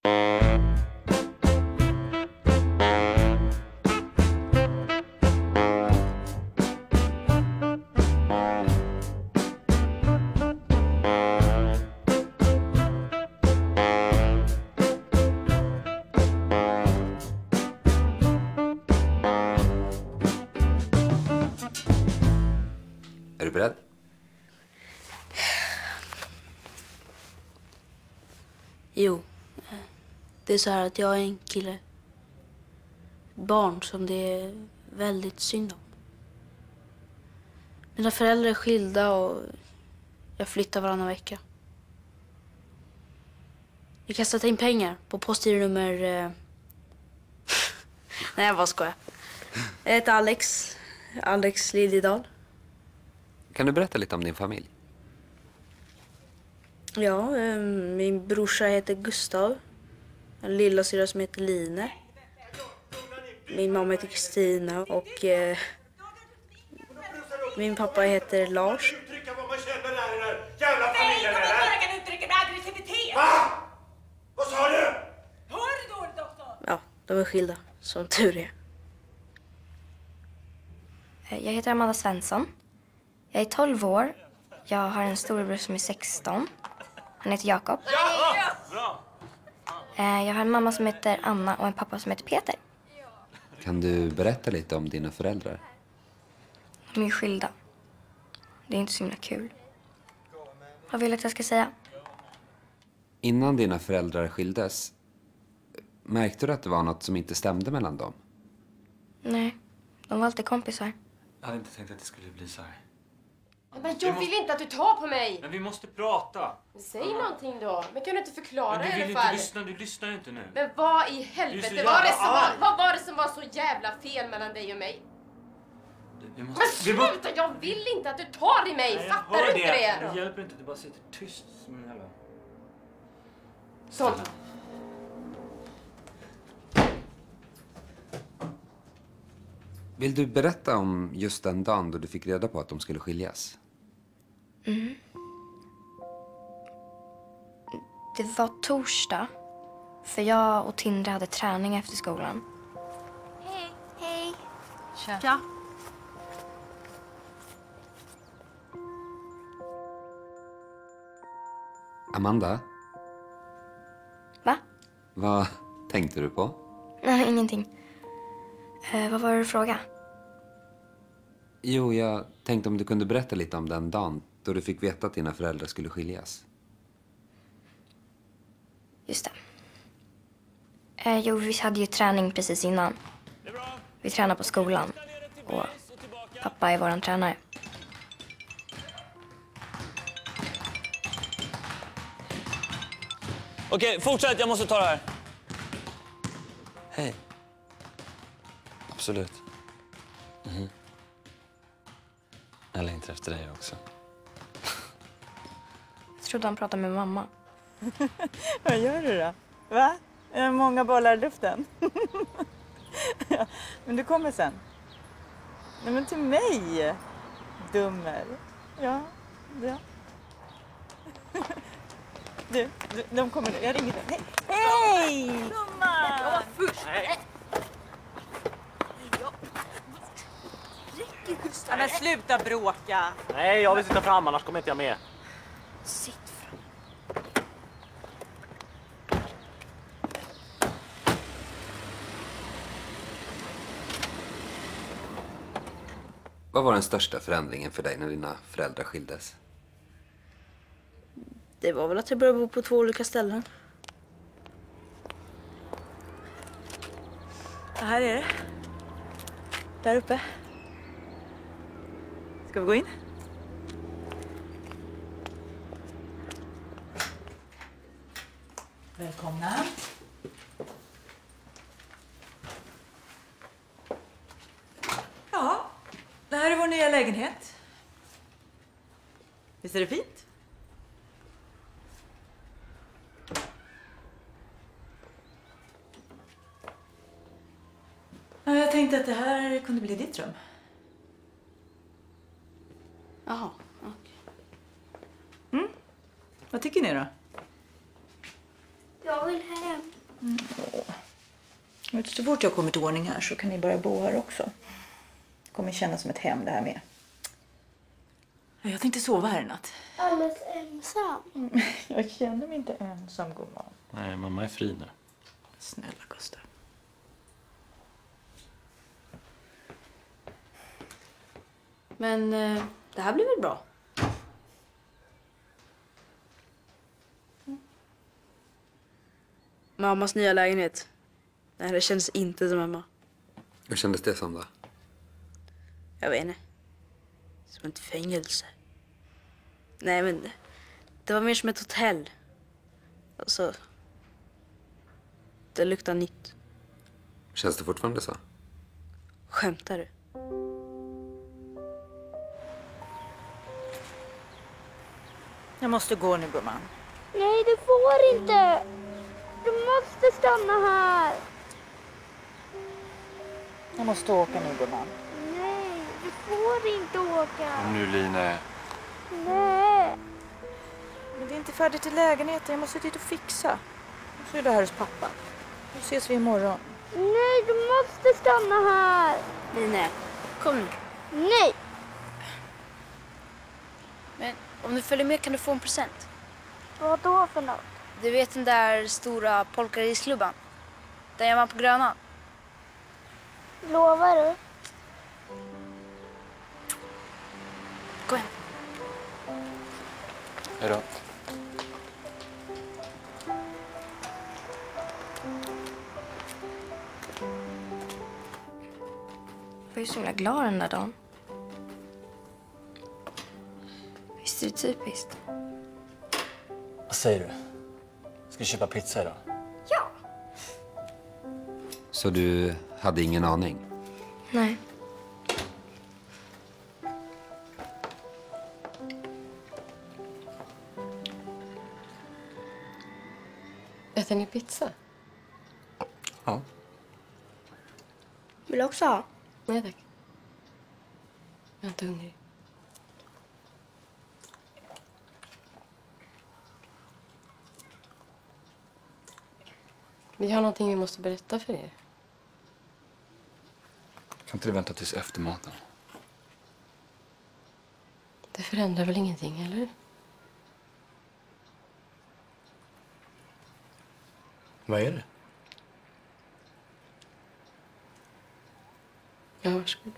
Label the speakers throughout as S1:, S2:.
S1: Är du beredd?
S2: Jo. Det är så här att jag är en kille. Ett barn som det är väldigt synd om. Mina föräldrar är skilda och jag flyttar varannan vecka. Jag kan sätta in pengar på postgironummer... Nej, jag bara skojar. Jag heter Alex. Alex Liljedahl.
S1: Kan du berätta lite om din familj?
S2: Ja, min brorsa heter Gustav. En lilla syra som heter Line. Min mamma heter Kristina och min pappa heter Lars.
S3: Vad sa du?
S4: Hör du dåligt också?
S2: Ja, de är skilda, som tur är.
S5: Jag heter Amanda Svensson. Jag är 12 år. Jag har en storebror som är 16. Han heter Jakob. Jag har en mamma som heter Anna och en pappa som heter Peter.
S1: Kan du berätta lite om dina föräldrar?
S5: De är skilda. Det är inte så himla kul. Vad vill du att jag ska säga?
S1: Innan dina föräldrar skildes, märkte du att det var något som inte stämde mellan dem?
S5: Nej, de var alltid kompisar.
S6: Jag hade inte tänkt att det skulle bli så här.
S7: Men jag vill inte att du tar på mig.
S6: Men vi måste prata.
S7: Säg någonting då. Men kan du inte förklara
S6: Men
S7: i
S6: du
S7: alla
S6: vill
S7: fall?
S6: inte lyssna, du lyssnar ju inte nu.
S7: Men vad i
S6: Du är
S7: helvete
S6: så
S7: vad
S6: jävla
S7: var det som var så jävla fel mellan dig och mig?
S6: Vi
S7: Men
S6: måste...
S7: sluta, jag vill inte att du tar i mig.
S6: Nej,
S7: Fattar du inte det?
S6: Det hjälper inte, du bara sitter tyst som en jävla...
S7: Sånt.
S1: Vill du berätta om just den dagen då du fick reda på att de skulle skiljas?
S5: Det var torsdag. För jag och Tindra hade träning efter skolan.
S7: Hej. Hej.
S2: Ja.
S1: Amanda,
S5: Va?
S1: vad tänkte du på?
S5: Nej, ingenting. Vad var det du frågade?
S1: Jo, jag tänkte om du kunde berätta lite om den dagen då du fick veta att dina föräldrar skulle skiljas.
S5: Just det. Jo, vi hade ju träning precis innan. Vi tränar på skolan. Och pappa är våran tränare.
S8: Okej, fortsätt. Jag måste ta det här.
S6: Hej. Absolut. Jag längtar efter dig också.
S5: Jag trodde han pratade med mamma.
S4: Vad gör du då? Va? Är det många bollar i luften? Ja, men du kommer sen. Nej, men till mig. Dummer. Ja. Du, de kommer nu. Jag ringer dig. Hej! Gumman! Jag var först. Ja, men sluta bråka.
S8: Nej, jag vill sitta fram, annars kommer inte jag med.
S5: Sitt fram.
S1: Vad var den största förändringen för dig när dina föräldrar skildes?
S2: Det var väl att jag började bo på 2 olika ställen.
S4: Ja, här är det. Där uppe. Ska vi gå in? Välkomna. Ja, det här är vår nya lägenhet. Visst är det fint? Ja, jag tänkte att det här kunde bli ditt rum.
S2: Jaha, okej.
S4: Vad tycker ni då?
S2: Ja,
S5: Jag vill hem.
S4: Vet du, så fort jag kommer till ordning här så kan ni börja bo här också. Det kommer kännas som ett hem det här med. Jag tänkte sova här i natt.
S5: Alldeles ensam.
S4: Jag känner mig inte ensam, gumman.
S6: Nej, mamma är fri nu.
S4: Snälla Gustav.
S2: Men det här blir väl bra? Mammas nya lägenhet. Nej, det känns inte som hemma.
S1: Hur kändes det som då?
S2: Jag vet inte. Som ett fängelse. Nej, men det var mer som ett hotell. Alltså, det luktar nytt.
S1: Känns det fortfarande så?
S2: Skämtar du?
S4: Jag måste gå nu, gumman.
S5: Nej, du får inte. Du måste stanna här.
S4: Jag måste åka nu, gumman.
S5: Nej, du får inte åka.
S6: Nu, Line.
S5: Nej.
S4: Men det är inte färdigt i lägenheten. Jag måste dit och fixa. Så är det här hos pappa. Då ses vi imorgon.
S5: Nej, du måste stanna här.
S2: Nej, kom nu.
S5: Nej.
S2: Men om du följer med kan du få en present.
S5: Vad då för något?
S2: Du vet den där stora polkarisklubban? Den gör man på Grönan.
S5: Lovar du?
S2: Kom igen.
S6: Hej då.
S5: Jag var ju så himla glad den där dagen. Visst är det typiskt?
S6: Vad säger du? Ska vi köpa pizza idag?
S5: Ja.
S1: Så du hade ingen aning?
S5: Nej.
S7: Äter ni pizza?
S6: Ja.
S5: Vill du också ha?
S7: Nej tack. Jag är inte hungrig. Vi har någonting vi måste berätta för er.
S6: Kan inte du vänta tills efter maten?
S7: Det förändrar väl ingenting, eller?
S6: Vad är det?
S7: Ja, varsågod.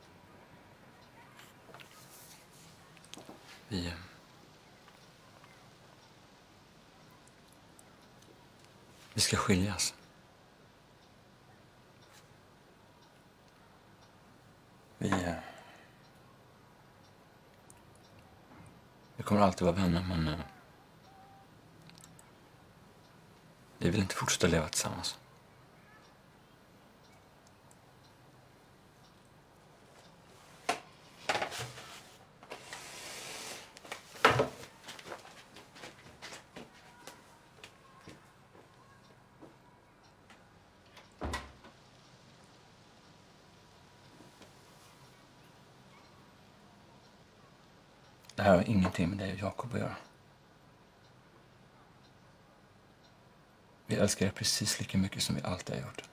S6: Vi ska skiljas. Vi kommer alltid vara vänner, men vi vill inte fortsätta leva tillsammans. Det här har ingenting med dig och Jakob att göra. Vi älskar er precis lika mycket som vi alltid har gjort.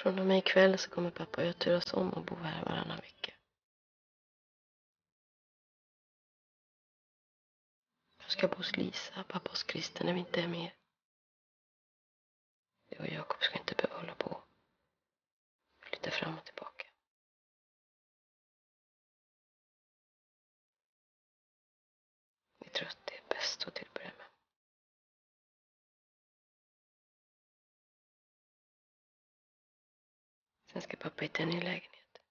S7: Från och med ikväll så kommer pappa och jag turas om och bo här varannan vecka. Jag ska bo hos Lisa, pappa hos Christer när vi inte är med. Jag och Jakob ska inte behöva hålla på. Flytta fram och tillbaka. Vi tror att det är bäst att tillbörja med. Sen ska pappa hitta en ny lägenhet.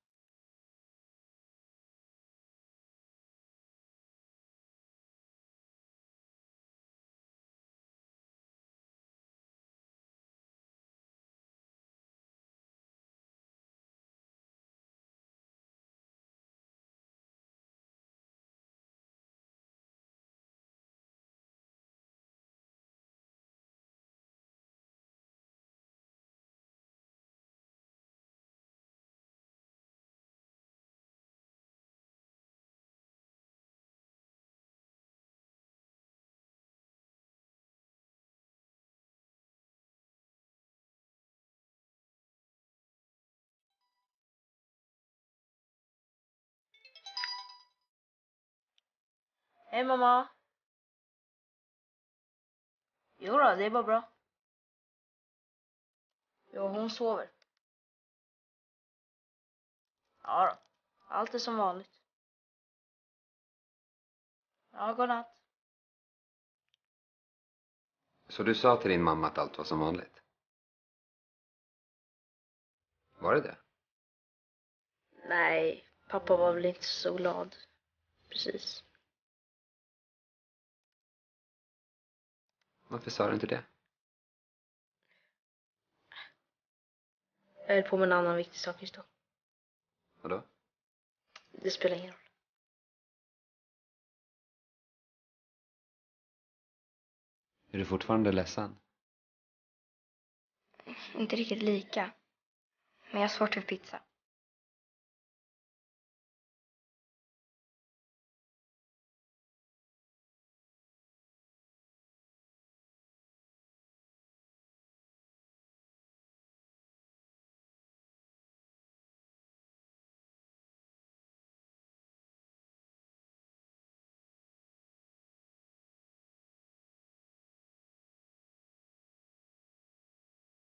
S2: Hej mamma. Jo då, det är bara bra. Jo, hon sover. Ja då, allt är som vanligt. Ja, godnatt.
S1: Så du sa till din mamma att allt var som vanligt? Var det det?
S2: Nej, pappa var väl inte så glad. Precis.
S1: Varför sa du inte det?
S2: Jag höll på med en annan viktig sak just då.
S1: Vadå?
S2: Det spelar ingen roll.
S1: Är du fortfarande ledsen?
S5: Inte riktigt lika. Men jag har svårt för pizza.